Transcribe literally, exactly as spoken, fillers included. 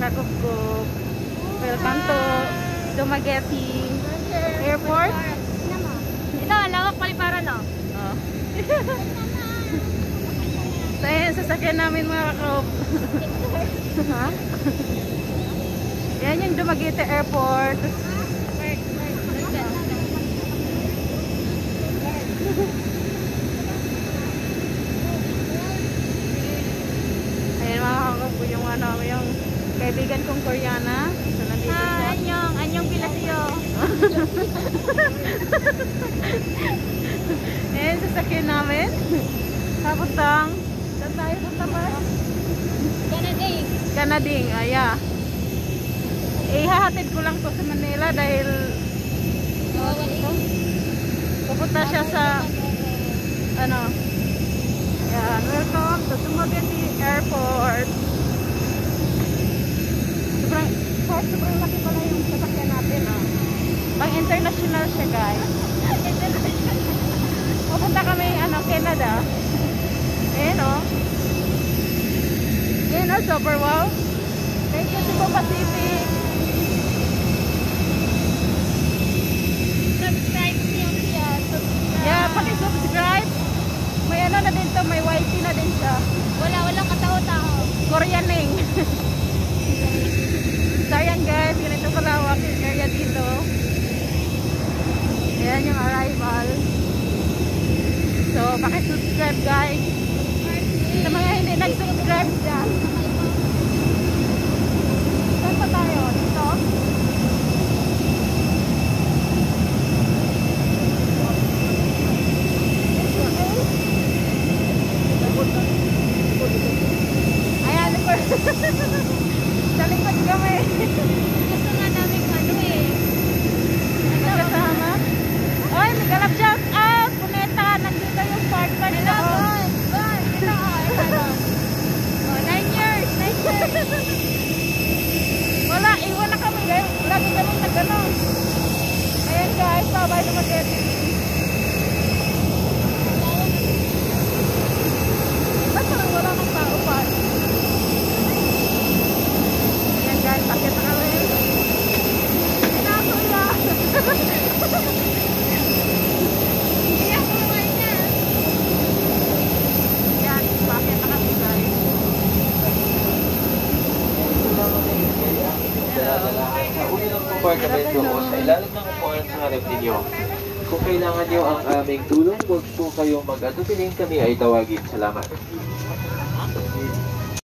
Kakupkup. Welcome to Dumaguete Airport. Ito, lawak paliparan, no? Oh. So, ayan, sasakyan namin mga kakup. Ha? Yan yung Dumaguete Airport. Ayan mga kakup, yung ano, yung kaibigan kong Koreana. So, nandito siya. Ah, anyong, anyong pila siyo. Ayan, sasakyan namin. Tapos tang, saan tayo punta pa? Canading. Canading, aya. Ihahatid ko lang to sa Manila dahil pupunta siya sa ano. Ayan, welcome to Dumaguete Airport. Sobrang, sobrang laki pala yung sasakyan natin, oh. Pang international siya, guys. Pupunta kami, ano, Canada. Ayan, oh. Ayan, oh, super wow. Thank you, Cebu Pacific. Subscribe siyo siya. Subscribe. Yeah, paki-subscribe. May ano na din to, may Y T na din siya. Wala, walang katao-tao. Koreaning. So, ayan guys, ganito kalawak yung area dito. Ayan yung arrival. So, paki-subscribe guys. Sa mga hindi nag-subscribe dyan. Saan pa tayo? Dito? Ayan, sa likod kami. Gusto nga namin ano eh. Kasama? Oy, may galap shout out! Puneta, nandito yung part pa nila. Hello, Bon! Bon! Ito oh, ito oh. Oh, nine years! Nine years! Wala, iwan na kami guys. Lagi kami nagano. Ayan guys, bye-bye Dumaguete. Ba't parang wala ng tao pa? Ayan guys, bakit na kami? Pinatuya! Hindi ako naman niya. Ayan, bakit na kami guys? Uli ng compartment po sa ilalim ng upuan sa harap ninyo. Kung kailangan nyo ang aming tulong, huwag po kayong mag-atupiling, kami ay tawagin. Salamat.